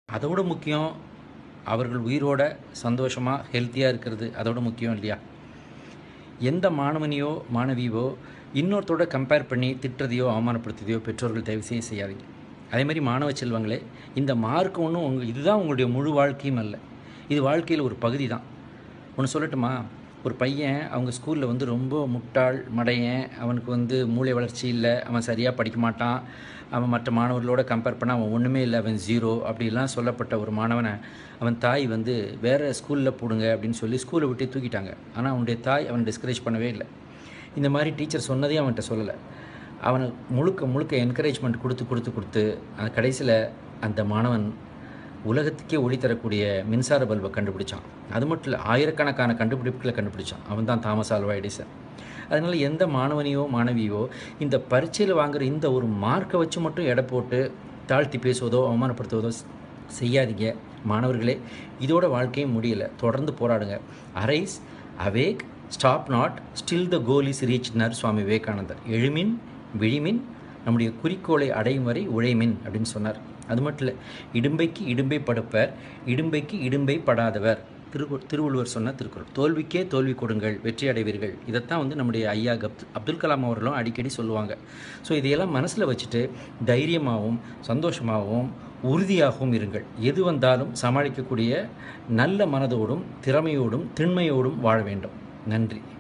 அதோட முக்கியம் அவர்கள் உயிரோட சந்தோஷமாக ஹெல்த்தியாக இருக்கிறது அதோட முக்கியம் இல்லையா? எந்த மாணவனையோ மாணவியோ இன்னொருத்தோட கம்பேர் பண்ணி திட்டுறதையோ அவமானப்படுத்துறதையோ பெற்றோர்கள் தயவு செய்யாதீங்க. அதே மாதிரி மாணவ செல்வங்களே, இந்த மார்க் ஒன்றும் இதுதான் உங்களுடைய முழு வாழ்க்கையும் அல்ல. இது வாழ்க்கையில் ஒரு பகுதி தான். ஒன்று சொல்லட்டுமா? ஒரு பையன் அவங்க ஸ்கூலில் ரொம்ப முட்டாள் மடையன், அவனுக்கு மூளை வளர்ச்சி இல்லை, அவன் சரியாக படிக்க மாட்டான், அவன் மற்ற மாணவர்களோட கம்பேர் பண்ணால் அவன் ஒன்றுமே இல்லை, அவன் ஜீரோ அப்படிலாம் சொல்லப்பட்ட ஒரு மாணவனை அவன் தாய் வேறு ஸ்கூலில் போடுங்க அப்படின்னு சொல்லி ஸ்கூலை விட்டு தூக்கிட்டாங்க. ஆனால் அவனுடைய தாய் அவனை டிஸ்கரேஜ் பண்ணவே இல்லை. இந்த மாதிரி டீச்சர் சொன்னதையும் அவன்கிட்ட சொல்லலை. அவனை முழுக்க என்கரேஜ்மெண்ட் கொடுத்து அந்த கடைசியில் அந்த மாணவன் உலகத்துக்கே ஒளி தரக்கூடிய மின்சார பல்பை கண்டுபிடிச்சான். அது மட்டும் இல்லை, ஆயிரக்கணக்கான கண்டுபிடிப்புகளை கண்டுபிடிச்சான். அவன் தான் தாமஸ் ஆல்வா எடிசன். அதனால் எந்த மாணவனையோ மாணவியோ இந்த பரீட்சையில் வாங்குகிற இந்த ஒரு மார்க்கை வச்சு மட்டும் எடை போட்டு தாழ்த்தி பேசுவதோ அவமானப்படுத்துவதோ செய்யாதீங்க. மாணவர்களே, இதோட வாழ்க்கையும் முடியலை, தொடர்ந்து போராடுங்க. Arise, awake, stop not, still the goal is ரீச்னார் சுவாமி விவேகானந்தர். எழுமின் விழிமின், நம்முடைய குறிக்கோளை அடையும் வரை உழைமின் அப்படின்னு சொன்னார். அது மட்டும் இல்லை, இடும்பைக்கு இடும்பை படுப்பர், இடும்பைக்கு இடும்பை படாதவர். திருவள்ளுவர் சொன்ன திருக்குறள். தோல்விக்கே தோல்வி கொடுங்கள், வெற்றி அடைவீர்கள். இதைத்தான் நம்முடைய ஐயா அப்துல் கலாம் அவர்களும் அடிக்கடி சொல்லுவாங்க. ஸோ இதையெல்லாம் மனசில் வச்சுட்டு தைரியமாகவும் சந்தோஷமாகவும் உறுதியாகவும் இருங்கள். எது வந்தாலும் சமாளிக்கக்கூடிய நல்ல மனதோடும் திறமையோடும் திண்மையோடும் வாழ வேண்டும். நன்றி.